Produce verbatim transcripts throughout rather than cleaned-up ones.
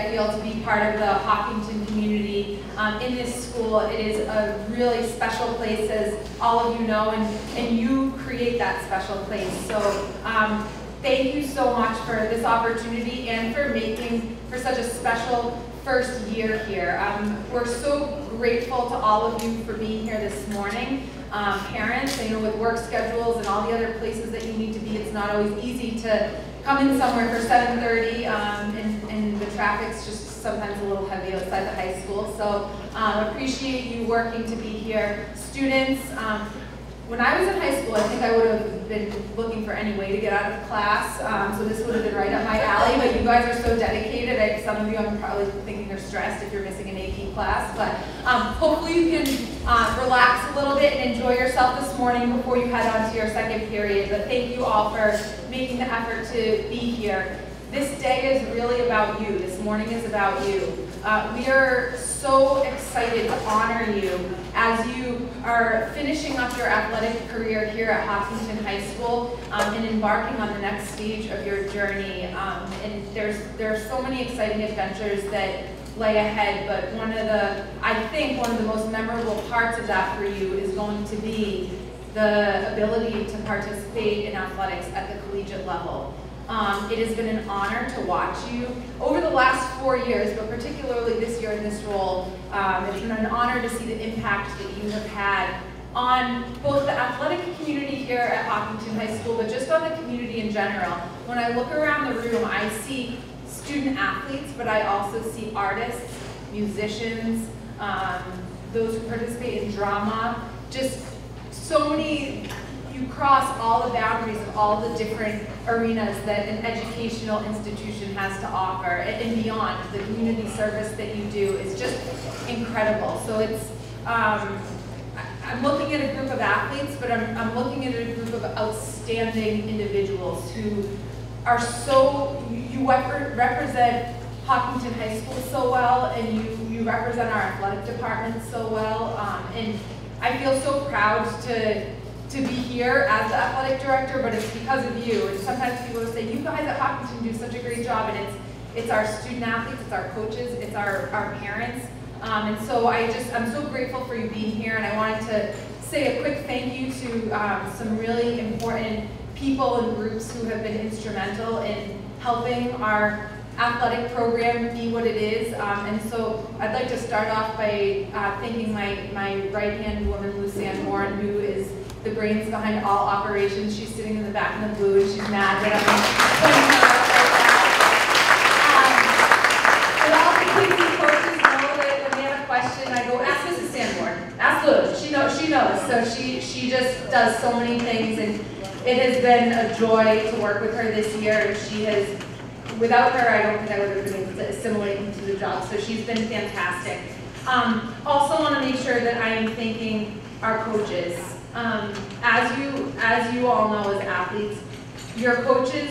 I feel, to be part of the Hopkinton community um, in this school. It is a really special place, as all of you know, and, and you create that special place. So um, thank you so much for this opportunity and for making for such a special first year here. Um, we're so grateful to all of you for being here this morning. Um, parents, you know, with work schedules and all the other places that you need to be, it's not always easy to come in somewhere for seven thirty, um, and, and the traffic's just sometimes a little heavy outside the high school. So um, appreciate you working to be here. Students, um, when I was in high school, I think I would have been looking for any way to get out of class, um, so this would have been right up my alley, but you guys are so dedicated. I, some of you, I'm probably thinking are stressed if you're missing an A P class, but um, hopefully you can uh, relax a little bit and enjoy yourself this morning before you head on to your second period. But thank you all for making the effort to be here. This day is really about you. This morning is about you. Uh, we are so excited to honor you as you are finishing up your athletic career here at Hopkinton High School um, and embarking on the next stage of your journey. Um, and there's there are so many exciting adventures that lay ahead, but one of the, I think one of the most memorable parts of that for you is going to be the ability to participate in athletics at the collegiate level. Um, it has been an honor to watch you over the last four years, but particularly this year in this role. Um, it's been an honor to see the impact that you have had on both the athletic community here at Hopkinton High School, but just on the community in general. When I look around the room, I see student athletes, but I also see artists, musicians, um, those who participate in drama, just so many. You cross all the boundaries of all the different arenas that an educational institution has to offer, and beyond. The community service that you do is just incredible. So it's, um, I'm looking at a group of athletes, but I'm, I'm looking at a group of outstanding individuals who are so, you rep represent Hopkinton High School so well, and you, you represent our athletic department so well, um, and I feel so proud to to be here as the athletic director, but it's because of you. And sometimes people will say, you guys at Hopkinton do such a great job, and it's it's our student athletes, it's our coaches, it's our, our parents. Um, and so I just, I'm so grateful for you being here, and I wanted to say a quick thank you to um, some really important people and groups who have been instrumental in helping our athletic program be what it is. Um, and so I'd like to start off by uh, thanking my, my right-hand woman, Lucianne Warren, who is the brains behind all operations. She's sitting in the back in the blue, and she's mad that I'm pointing her out right now. Um, but all the kids and coaches know that when they have a question, I go, ask Missus Sanborn. Ask Liz. She knows. She knows. So she she just does so many things, and it has been a joy to work with her this year. And she has, without her, I don't think I would have been able to assimilate into the job. So she's been fantastic. Um, also, want to make sure that I am thanking our coaches. Um, as you as you all know as athletes, your coaches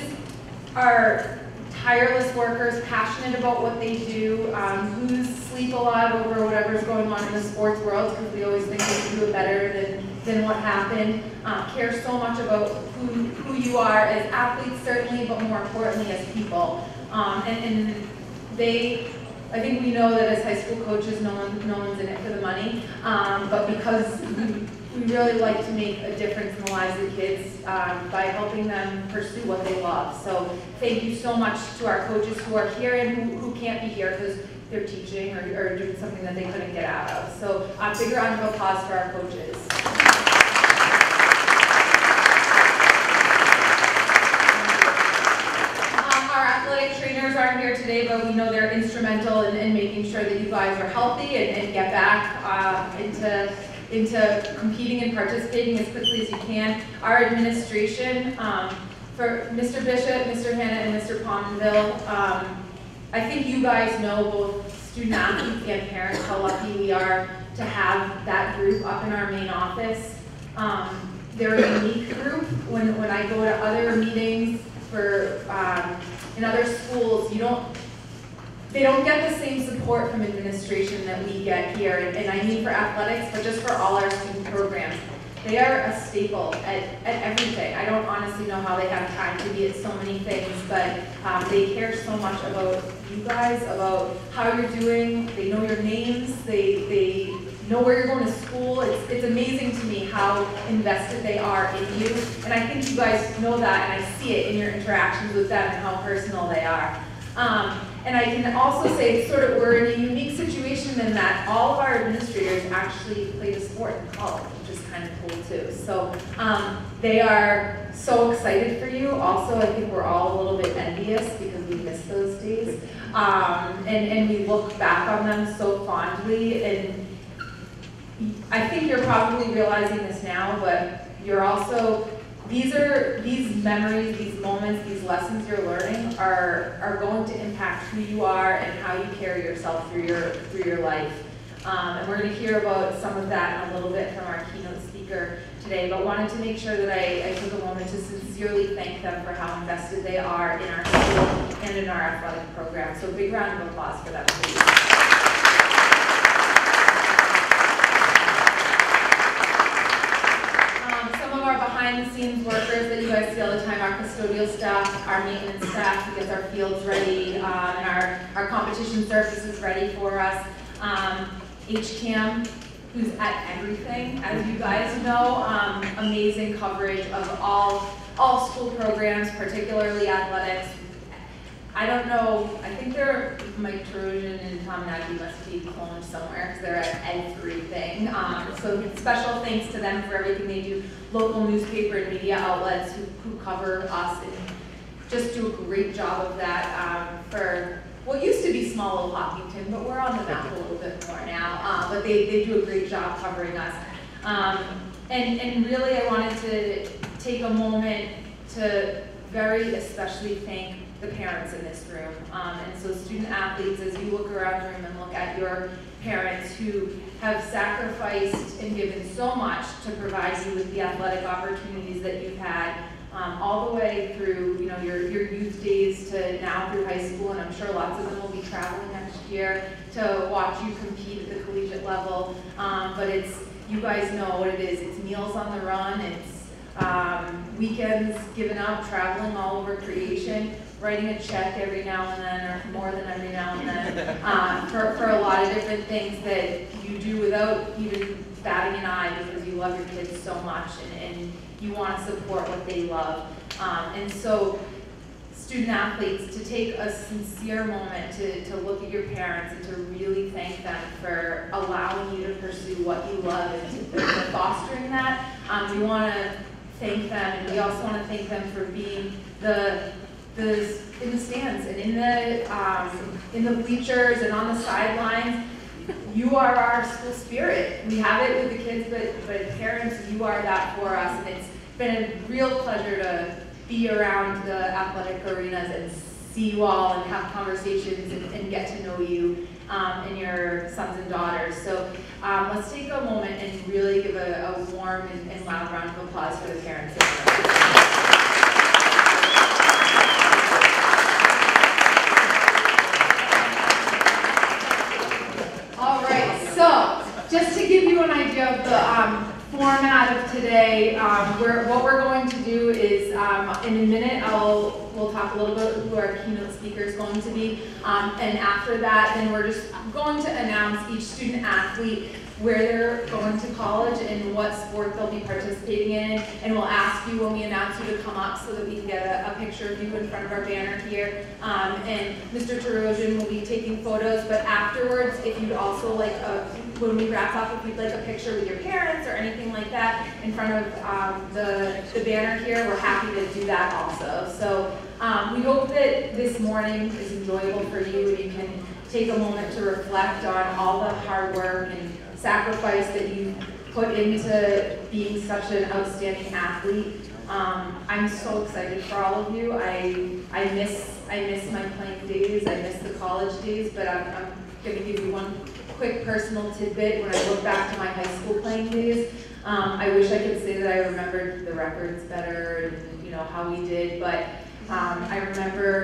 are tireless workers, passionate about what they do, um, lose sleep a lot over whatever's going on in the sports world, because we always think we can do it better than, than what happened, uh, care so much about who, who you are as athletes certainly, but more importantly as people. Um, and, and they, I think we know that as high school coaches, no, one, no one's in it for the money, um, but because we, we really like to make a difference in the lives of the kids um, by helping them pursue what they love. So thank you so much to our coaches who are here and who, who can't be here because they're teaching or, or doing something that they couldn't get out of. So a uh, big round of applause for our coaches. Um, our athletic trainers aren't here today, but we know they're instrumental in, in making sure that you guys are healthy and, and get back uh, into into competing and participating as quickly as you can. Our administration, um, for Mister Bishop, Mister Hanna, and Mister Pomonville, um, I think you guys know, both student athletes and parents, how lucky we are to have that group up in our main office. Um, they're a unique group. When, when I go to other meetings for um, in other schools, you don't They don't get the same support from administration that we get here, and, and I mean for athletics, but just for all our student programs. they are a staple at, at everything. I don't honestly know how they have time to be at so many things, but um, they care so much about you guys, about how you're doing. They know your names. They, they know where you're going to school. It's, it's amazing to me how invested they are in you. And I think you guys know that, and I see it in your interactions with them and how personal they are. Um, and I can also say sort of we're in a unique situation in that all of our administrators actually played a sport in college, which is kind of cool too. So um, they are so excited for you. Also, I think we're all a little bit envious because we miss those days. Um, and, and we look back on them so fondly. And I think you're probably realizing this now, but you're also, these are, these memories, these moments, these lessons you're learning are, are going to impact who you are and how you carry yourself through your, through your life. Um, and we're going to hear about some of that in a little bit from our keynote speaker today, but wanted to make sure that I, I took a moment to sincerely thank them for how invested they are in our school and in our athletic program. So a big round of applause for them, please. Behind-the-scenes workers that you guys see all the time, our custodial staff, our maintenance staff who gets our fields ready, um, and our, our competition surfaces ready for us. Um, H C A M, who's at everything, as you guys know, um, amazing coverage of all, all school programs, particularly athletics. I don't know, I think they're, Mike Trojan and Tom Nagy must be cloned somewhere because they're at everything. Um, so special thanks to them for everything they do. Local newspaper and media outlets who, who cover us and just do a great job of that um, for what used to be small little Hopkinton, but we're on the map a little bit more now. Uh, but they, they do a great job covering us. Um, and, and really I wanted to take a moment to very especially thank the parents in this room. Um, and so student athletes, as you look around the room and look at your parents who have sacrificed and given so much to provide you with the athletic opportunities that you've had, um, all the way through you know, your, your youth days to now through high school, and I'm sure lots of them will be traveling next year to watch you compete at the collegiate level. Um, but it's, you guys know what it is. It's meals on the run, it's um, weekends given up, traveling all over creation, writing a check every now and then, or more than every now and then, um, for, for a lot of different things that you do without even batting an eye because you love your kids so much and, and you want to support what they love. Um, and so student athletes, to take a sincere moment to, to look at your parents and to really thank them for allowing you to pursue what you love and to, for fostering that. Um, we want to thank them, and we also want to thank them for being the The, in the stands and in the um, in the bleachers and on the sidelines. You are our school spirit. We have it with the kids, but but parents, you are that for us, and it's been a real pleasure to be around the athletic arenas and see you all and have conversations and, and get to know you um, and your sons and daughters. So um, let's take a moment and really give a, a warm and, and loud round of applause for the parents. Just to give you an idea of the um, format of today, um, we're, what we're going to do is, um, in a minute, I'll, we'll talk a little bit who our keynote speaker is going to be, um, and after that, then we're just going to announce each student athlete where they're going to college and what sport they'll be participating in, and we'll ask you when we announce you to come up so that we can get a, a picture of you in front of our banner here. Um, and Mister Tarosian will be taking photos, but afterwards, if you'd also like, a, when we wrap up, if you'd like a picture with your parents or anything like that in front of um, the, the banner here, we're happy to do that also. So um, we hope that this morning is enjoyable for you and you can take a moment to reflect on all the hard work and sacrifice that you put into being such an outstanding athlete. Um, I'm so excited for all of you. I I miss I miss my playing days. I miss the college days. But I'm, I'm going to give you one quick personal tidbit. When I look back to my high school playing days, um, I wish I could say that I remembered the records better and you know how we did. But um, I remember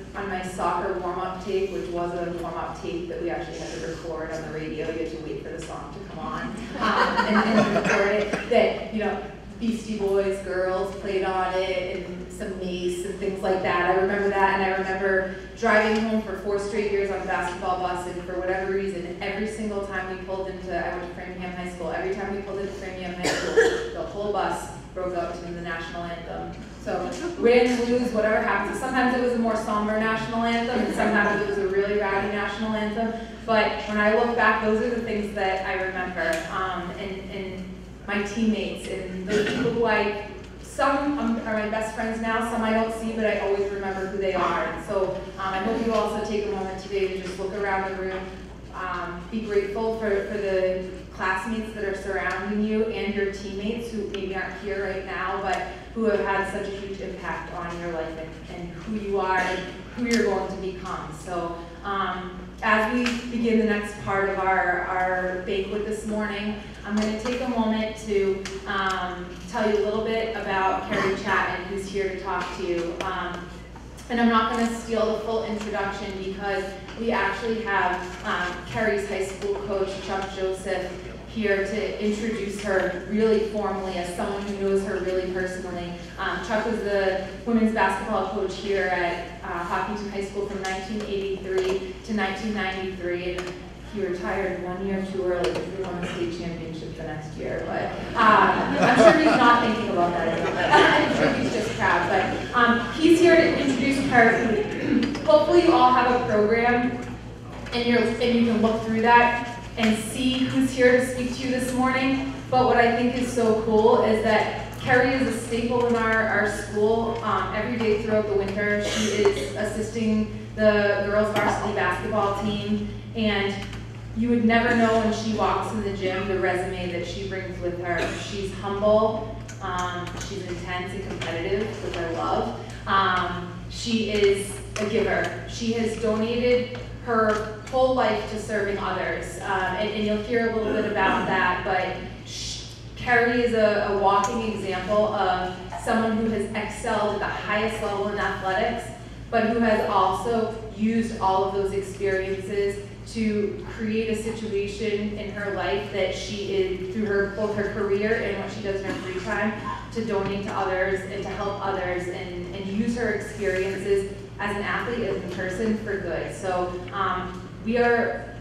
on my soccer warm-up tape, which was a warm-up tape that we actually had to record on the radio. You had to wait for the song to come on um, and, and record it. That, you know, Beastie Boys, Girls played on it, and some Mace and things like that. I remember that, and I remember driving home for four straight years on a basketball bus, and for whatever reason, every single time we pulled into, I went to Framingham High School, every time we pulled into Framingham High School, the whole bus broke out to the national anthem. So, win, lose, whatever happens. Sometimes it was a more somber national anthem, and sometimes it was a really rowdy national anthem. But when I look back, those are the things that I remember. Um, and, and my teammates, and the people who I, some are my best friends now, some I don't see, but I always remember who they are. And so um, I hope you also take a moment today to just look around the room, um, be grateful for, for the classmates that are surrounding you and your teammates who maybe aren't here right now, but who have had such a huge impact on your life and, and who you are and who you're going to become. So um, as we begin the next part of our, our banquet this morning, I'm going to take a moment to um, tell you a little bit about Carrie Chapman, who's here to talk to you. Um, and I'm not going to steal the full introduction because we actually have um, Carrie's high school coach, Chuck Joseph, here to introduce her really formally as someone who knows her really personally. Um, Chuck was the women's basketball coach here at uh, Hopkinton High School from nineteen eighty-three to nineteen ninety-three, and he retired one year too early because we won a state championship the next year. But um, I'm sure he's not thinking about that anymore. I'm sure he's just proud. But um, he's here to introduce her. Hopefully you all have a program, and, you're, and you can look through that and see who's here to speak to you this morning. But what I think is so cool is that Carrie is a staple in our, our school. Um, every day throughout the winter, she is assisting the girls varsity basketball team, and you would never know when she walks in the gym the resume that she brings with her. She's humble, um, she's intense and competitive, which I love. Um, she is a giver. She has donated her whole life to serving others, um, and, and you'll hear a little bit about that, but she, Carrie is a, a walking example of someone who has excelled at the highest level in athletics, but who has also used all of those experiences to create a situation in her life that she is, through her both her career and what she does in her free time, to donate to others and to help others and, and use her experiences as an athlete, as a person, for good. So um, we are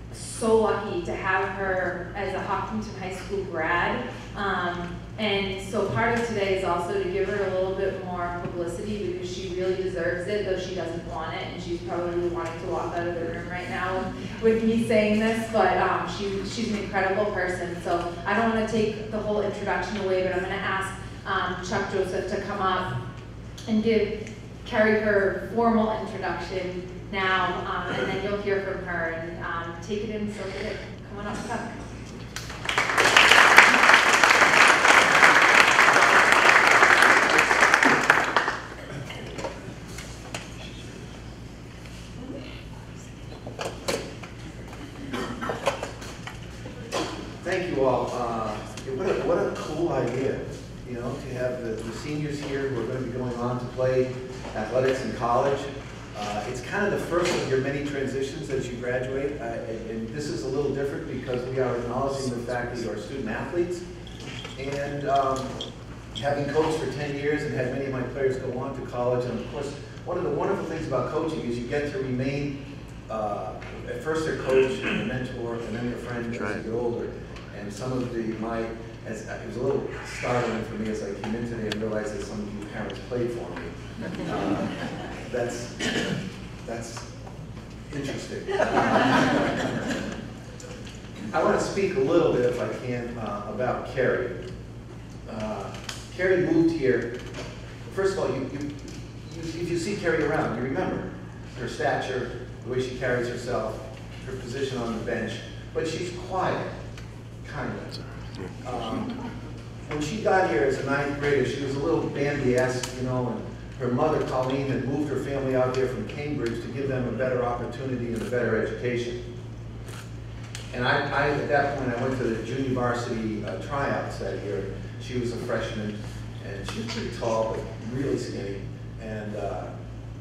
so lucky to have her as a Hopkinton High School grad. Um, and so part of today is also to give her a little bit more publicity because she really deserves it, though she doesn't want it, and she's probably wanting to walk out of the room right now with me saying this, but um, she, she's an incredible person. So I don't want to take the whole introduction away, but I'm going to ask um, Chuck Joseph to come up and give Carrie her formal introduction now, um, and then you'll hear from her, and um, take it in, soak it in. Come on up, Chuck. Thank you all. Uh, what, a, what a cool idea, you know, to have the, the seniors here who are going to be going on to play athletics in college. Uh, it's kind of the first of your many transitions as you graduate, uh, and, and this is a little different because we are acknowledging the fact that you are student athletes. And um, having coached for ten years and had many of my players go on to college, and of course, one of the wonderful things about coaching is you get to remain, uh, at first their coach, and a mentor, and then their friend as you get older. And some of the, my, as, it was a little startling for me as I came in today and realized that some of you parents played for me. Uh, that's, that's interesting. Uh, I want to speak a little bit, if I can, uh, about Carrie. Uh, Carrie moved here. First of all, you, you, you, if you see Carrie around, you remember her stature, the way she carries herself, her position on the bench, but she's quiet. Kind of. Um, when she got here as a ninth grader, she was a little bandy-esque, you know, and her mother, Colleen, had moved her family out there from Cambridge to give them a better opportunity and a better education. And I, I at that point, I went to the junior varsity uh, tryouts that year. She was a freshman, and she was pretty tall, but really skinny. And uh,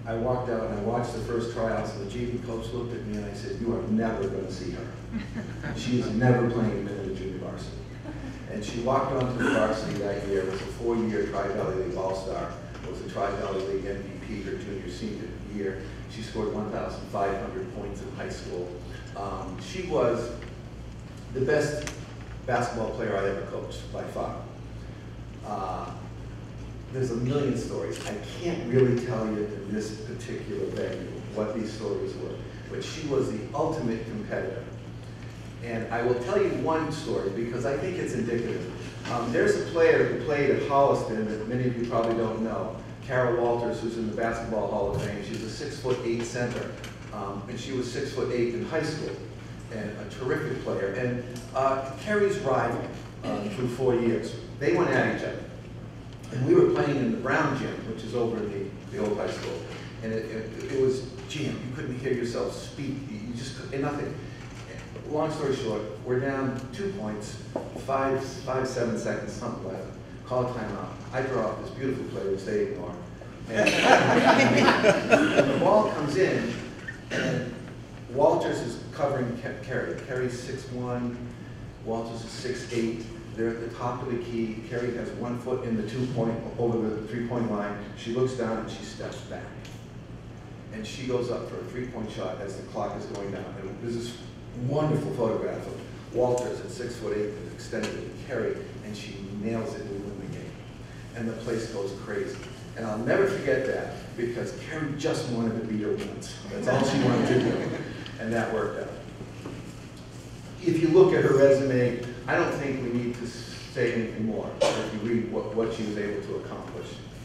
I walked out and I watched the first tryouts, and the J V coach looked at me and I said, "You are never going to see her. She is never playing a minute of junior varsity." And she walked onto the varsity that year. It was a four-year Tri-Valley League All-Star. It was a Tri-Valley League M V P her junior senior year. She scored one thousand five hundred points in high school. Um, she was the best basketball player I ever coached, by far. Uh, there's a million stories. I can't really tell you in this particular venue what these stories were, but she was the ultimate competitor. And I will tell you one story because I think it's indicative. Um, there's a player who played at Holliston that many of you probably don't know, Carol Walters, who's in the Basketball Hall of Fame. She's a six foot eight center, um, and she was six foot eight in high school, and a terrific player. And uh, Carrie's rival uh, through four years. They went at each other. And we were playing in the Brown Gym, which is over in the, the old high school. And it, it, it was jam. You couldn't hear yourself speak. You just couldn't, nothing. Long story short, we're down two points, five, five, seven seconds, something left. Call timeout. I draw up this beautiful play, which they ignore. And, and the ball comes in, and Walters is covering Carrie. Carrie's six one, Walters is six eight. They're at the top of the key. Carrie has one foot in the two-point, over the three-point line. She looks down and she steps back. And she goes up for a three-point shot as the clock is going down. And there's this wonderful photograph of Walters at six foot eight and extended it to Carrie, and she nails it and we win the game. And the place goes crazy. And I'll never forget that because Carrie just wanted to beat her once. That's all she wanted to do. And that worked out. If you look at her resume, I don't think we need to say anything more if you read what, what she was able to accomplish.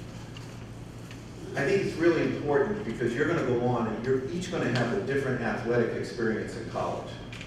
I think it's really important because you're going to go on and you're each going to have a different athletic experience in college.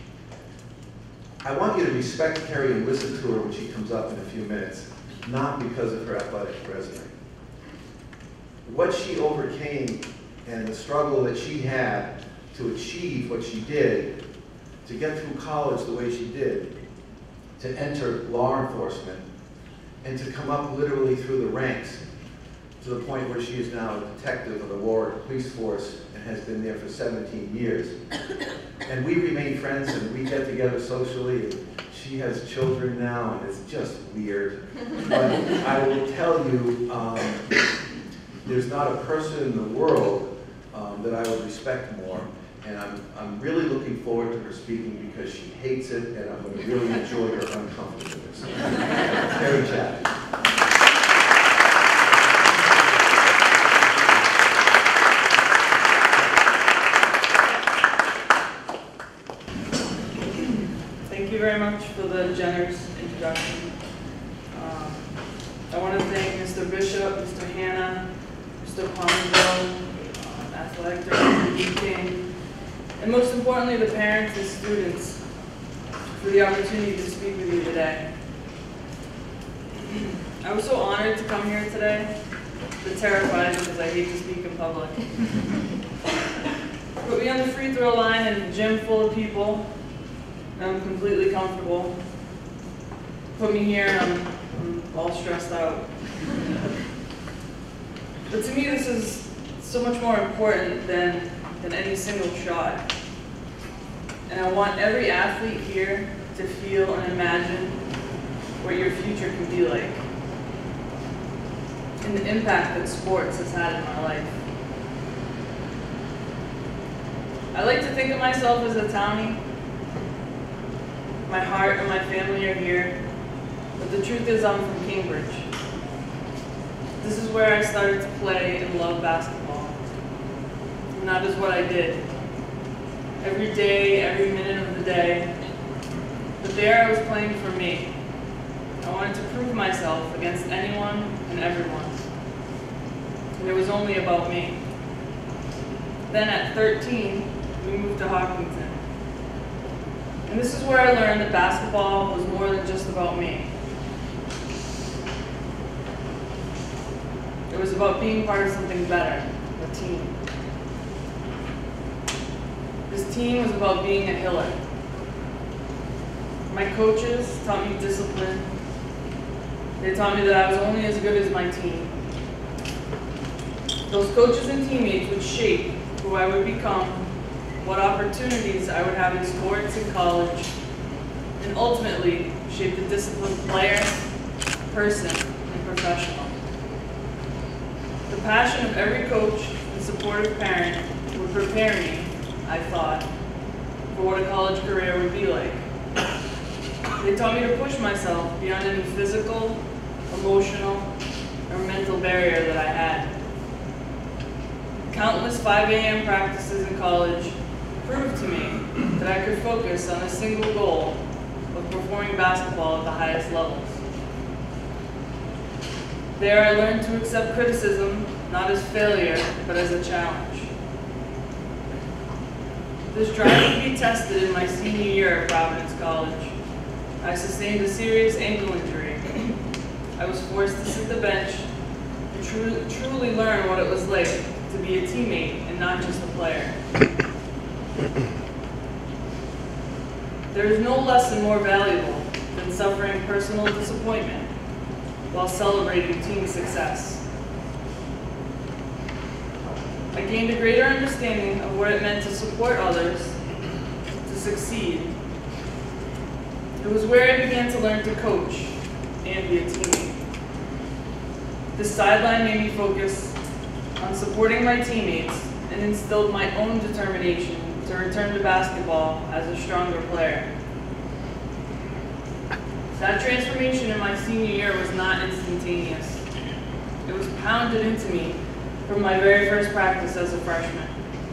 I want you to respect Carrie and listen to her when she comes up in a few minutes, not because of her athletic resume. What she overcame and the struggle that she had to achieve what she did, to get through college the way she did, to enter law enforcement, and to come up literally through the ranks to the point where she is now a detective of the Warwick Police Force and has been there for seventeen years. And we remain friends and we get together socially. And she has children now and it's just weird. But I will tell you, um, there's not a person in the world um, that I would respect more. And I'm, I'm really looking forward to her speaking because she hates it, and I'm going to really enjoy her uncomfortableness. Carrie Chapman. Thank you very much for the generous introduction. Um, I want to thank Mister Bishop, Mister Hanna, Mister Palmerville, uh, Athletic Director Dean King, and most importantly, the parents and students for the opportunity to speak with you today. I was so honored to come here today, but terrified because I hate to speak in public. Put me on the free throw line in a gym full of people, and I'm completely comfortable. Put me here and I'm, I'm all stressed out. But to me, this is so much more important than than any single shot. And I want every athlete here to feel and imagine what your future can be like and the impact that sports has had in my life. I like to think of myself as a townie. My heart and my family are here, but the truth is I'm from Cambridge. This is where I started to play and love basketball. And that is what I did. Every day, every minute of the day. But there I was playing for me. I wanted to prove myself against anyone and everyone. And it was only about me. Then at thirteen, we moved to Hopkinton. And this is where I learned that basketball was more than just about me. It was about being part of something better, a team. This team was about being a Hiller. My coaches taught me discipline. They taught me that I was only as good as my team. Those coaches and teammates would shape who I would become, what opportunities I would have in sports and college, and ultimately shape the disciplined player, person, and professional. The passion of every coach and supportive parent would prepare me, I thought, for what a college career would be like. They taught me to push myself beyond any physical, emotional, or mental barrier that I had. Countless five A M practices in college proved to me that I could focus on a single goal of performing basketball at the highest levels. There I learned to accept criticism not as failure, but as a challenge. This drive would be tested in my senior year at Providence College. I sustained a serious ankle injury. I was forced to sit the bench and tru truly learn what it was like to be a teammate and not just a player. There is no lesson more valuable than suffering personal disappointment while celebrating team success. I gained a greater understanding of what it meant to support others, to succeed. It was where I began to learn to coach and be a teammate. This sideline made me focus on supporting my teammates and instilled my own determination to return to basketball as a stronger player. That transformation in my senior year was not instantaneous. It was pounded into me from my very first practice as a freshman.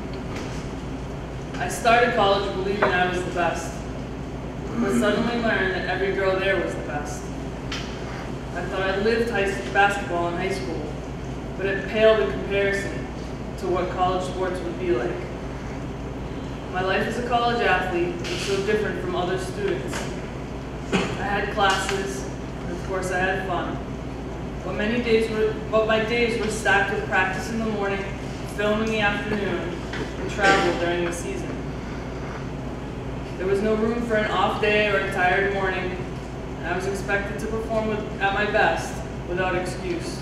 I started college believing I was the best, but suddenly learned that every girl there was the best. I thought I lived high basketball in high school, but it paled in comparison to what college sports would be like. My life as a college athlete was so different from other students. I had classes, and of course I had fun. But many days were, but my days were stacked with practice in the morning, film in the afternoon, and travel during the season. There was no room for an off day or a tired morning, and I was expected to perform with, at my best without excuse.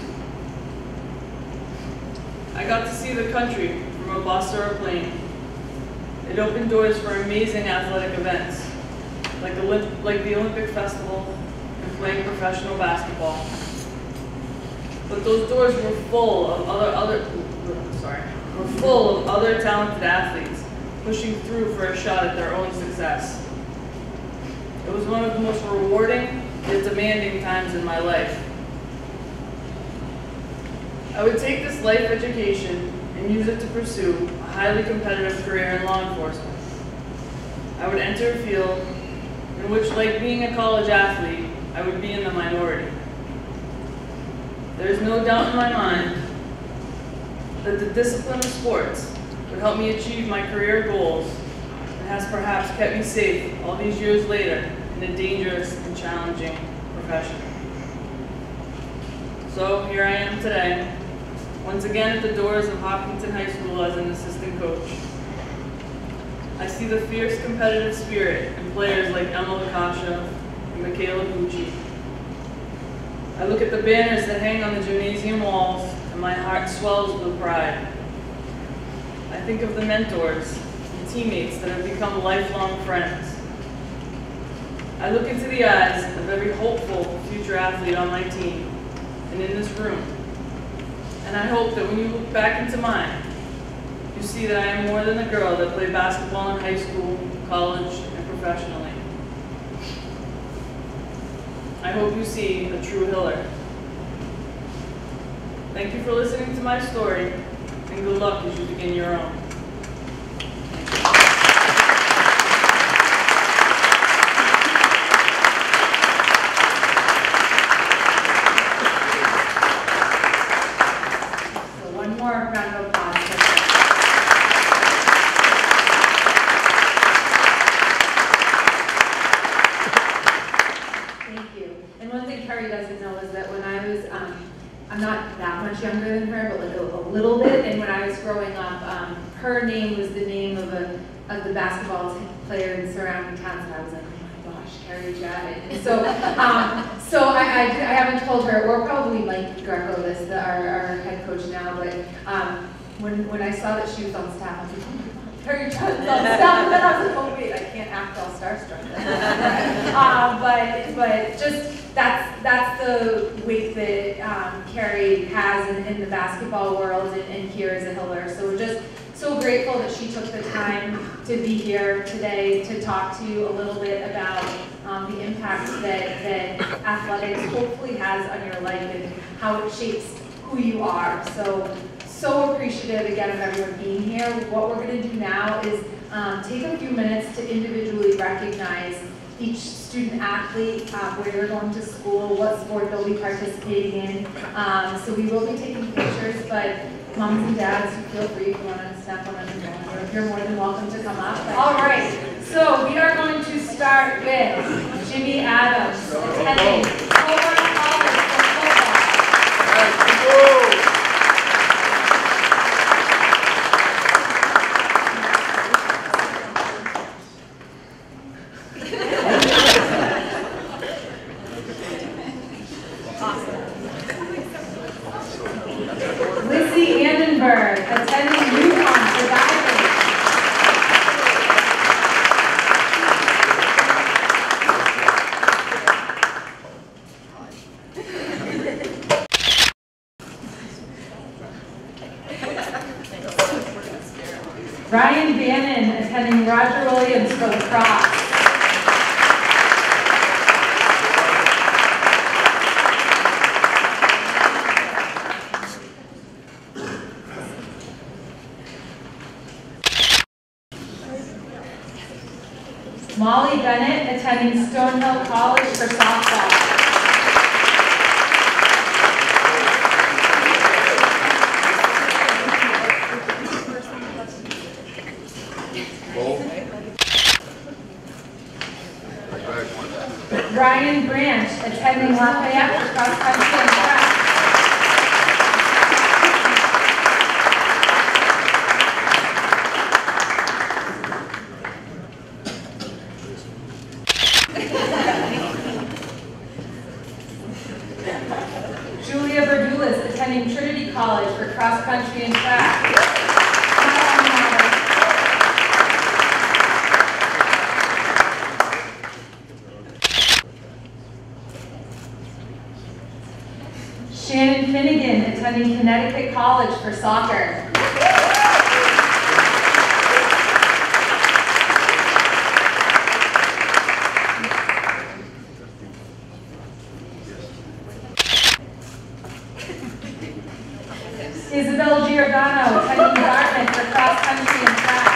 I got to see the country from a bus or a plane. It opened doors for amazing athletic events, like, Olymp like the Olympic Festival and playing professional basketball. But those doors were full of other, other sorry, were full of other talented athletes pushing through for a shot at their own success. It was one of the most rewarding yet demanding times in my life. I would take this life education and use it to pursue a highly competitive career in law enforcement. I would enter a field in which, like being a college athlete, I would be in the minority. There is no doubt in my mind that the discipline of sports would help me achieve my career goals and has perhaps kept me safe all these years later in a dangerous and challenging profession. So here I am today, once again at the doors of Hopkinton High School as an assistant coach. I see the fierce competitive spirit in players like Emma Lakasha and Michaela Bucci. I look at the banners that hang on the gymnasium walls and my heart swells with pride. I think of the mentors and teammates that have become lifelong friends. I look into the eyes of every hopeful future athlete on my team and in this room. And I hope that when you look back into mine, you see that I am more than a girl that played basketball in high school, college, and professionally. I hope you see a true Hiller. Thank you for listening to my story, and good luck as you begin your own. So one more round of applause. Doesn't know is that when I was, um, I'm not that much younger than her, but like a, a little bit, and when I was growing up, um, her name was the name of a of the basketball player in surrounding towns, and I was like, oh my gosh, Carrie chatted. And so, um, so I, I, I haven't told her, or probably Mike Greco, this, the, our, our head coach now, but um, when, when I saw that she was on staff, I was like, oh my God, Carrie chatted on staff, and then I was like, oh wait, I can't act all starstruck. um, but, but just, that's, that's the weight that um, Carrie has in, in the basketball world and, and here as a Hiller. So we're just so grateful that she took the time to be here today to talk to you a little bit about um, the impact that, that athletics hopefully has on your life and how it shapes who you are. So, so appreciative again of everyone being here. What we're going to do now is um, take a few minutes to individually recognize each student athlete, uh, where they're going to school, what sport they'll be participating in. Um, so we will be taking pictures, but moms and dads, feel free if you want to snap one of them, or if you're more than welcome to come up. But, all right, so we are going to start with Jimmy Adams, attending Hobart College for football. Ryan Bannon, attending Roger Williams for lacrosse. Molly Bennett, attending Stonehill College for softball. Ryan Branch, attending Lafayette for cross country and track. Julia Verdulis, attending Trinity College for cross country and track. Shannon Finnegan, attending Connecticut College for soccer. Isabel Giordano, attending Dartmouth for cross country and track.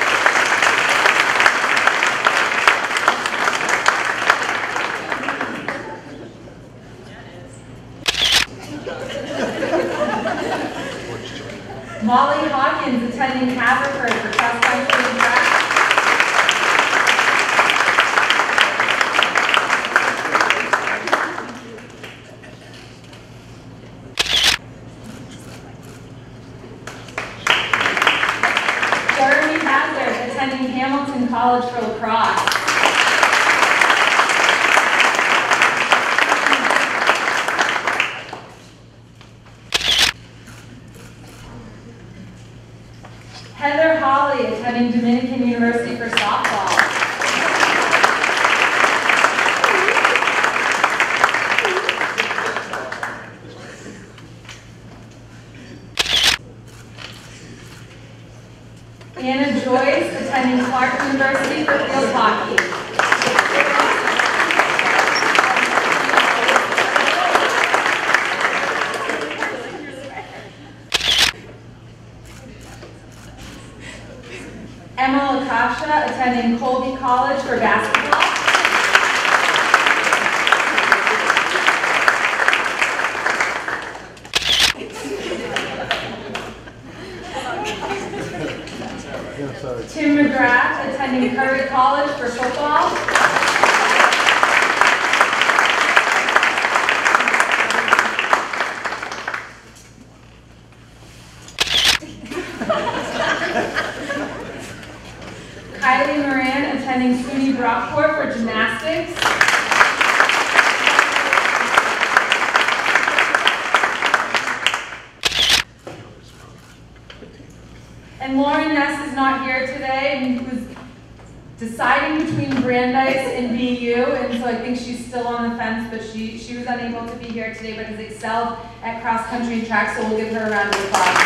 Molly Hawkins, attending Haverford for cross country and track. Jeremy Hazard, attending Hamilton College for lacrosse. Heather Hawley, attending Dominican University for softball. Anna Joyce, attending Clark University for field hockey. Emma Lakasha, attending Colby College for basketball. Tim McGrath, attending Curry College for football. Kylie Moran, attending attending S U N Y Brockport for gymnastics. And Lauren Ness is not here today and was deciding between Brandeis and B U, and so I think she's still on the fence, but she, she was unable to be here today, but has excelled at cross country and track, so we'll give her a round of applause.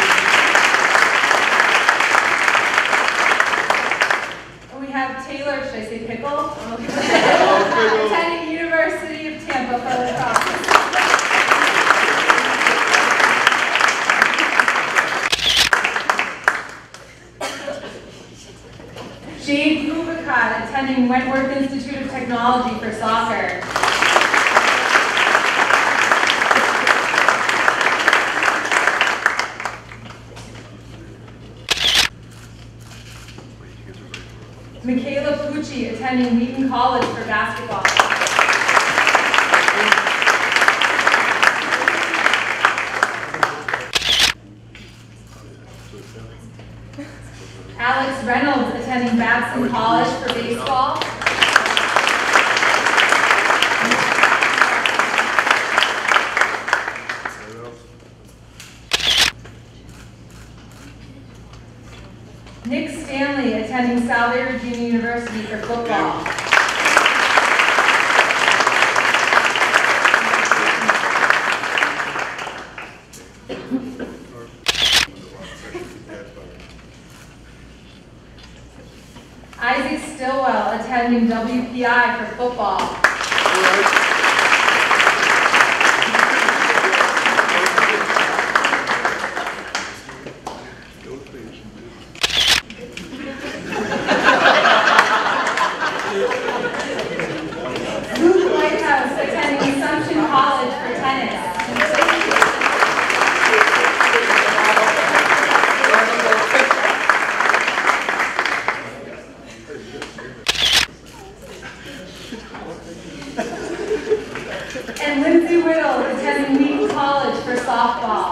And we have Taylor, should I say Pickle? Attending University of Tampa for the cross. Jade Bubakad, attending Wentworth Institute of Technology for soccer. Michaela Pucci, attending Wheaton College for basketball. Alex Reynolds, attending Babson College for baseball. Nick Stanley, attending Salve Regina University for football. Isaac Stillwell, attending W P I for football. Luke Lighthouse, attending Assumption College for tennis. And Lindsay Whittle, attending Wheaton College for softball.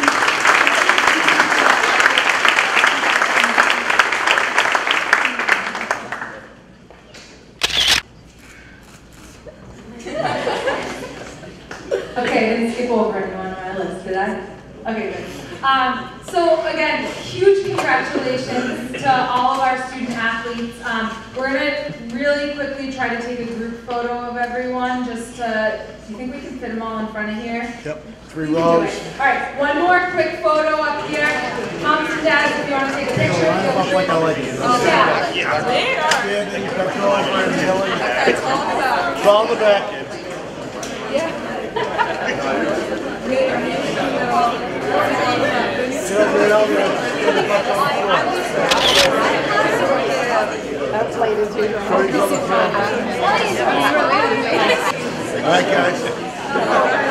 Okay, I didn't skip over anyone on my list, did I? Okay, good. Um, so again, huge congratulations to all of our student athletes. Um, we're gonna really quickly try to take a group photo of everyone, just to, do you think we can fit them all in front of here? Yep, three We can rows. do it. All right, one more quick photo up here. Moms and dads, if you want to take a picture, Line them feel up free. like I like it. Yeah. Yeah, then you got your line right in the middle. It's all the back end. Sit up right over there. Get the butt on the floor. That's late as usual. Before you go to the front. All right, guys.